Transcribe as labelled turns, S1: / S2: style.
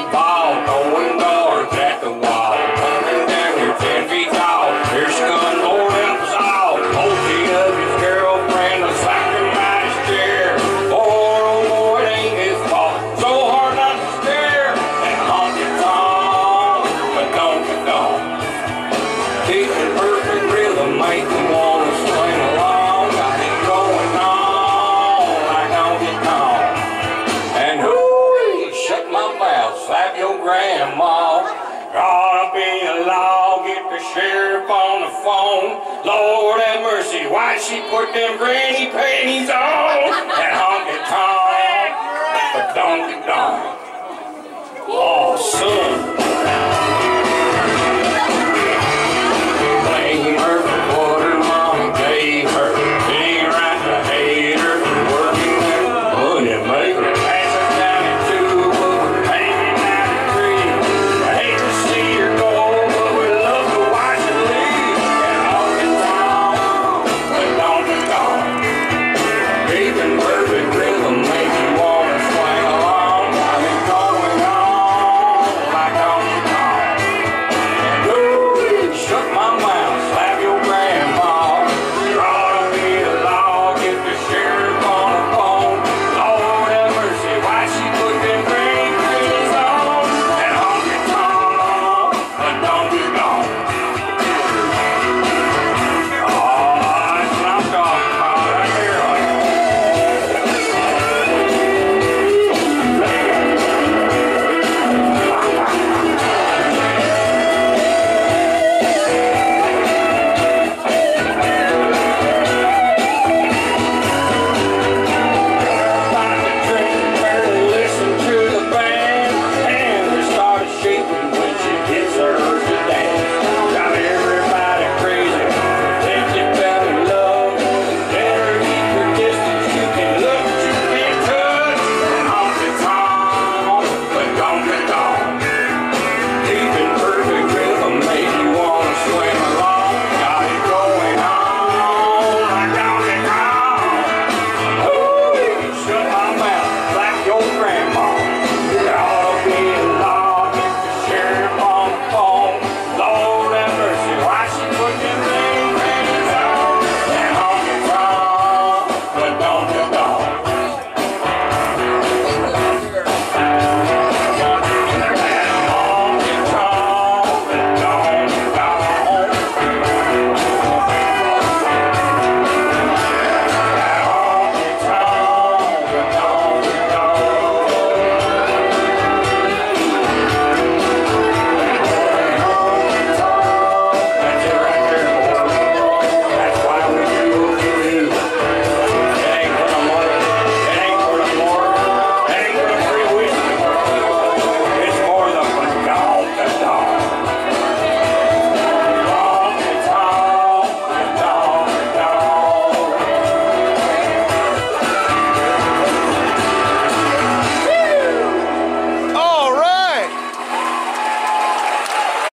S1: big ball, throwing guards at the wall. Coming down here 10 feet tall. Here's gun, Lord help us all. Holding up his girlfriend, a sacrifice chair. Oh boy, it ain't his fault. So hard not to stare. And honky tonk, but don't get gone. Keeping perfect rhythm, make me wanna swing along. Got it going on like honky tonk. And hooey, shut my mouth, slap your grandma. Gotta be a law, get the sheriff on the phone. Lord have mercy, why'd she put them granny panties on? And honky tonk, but don't get gone.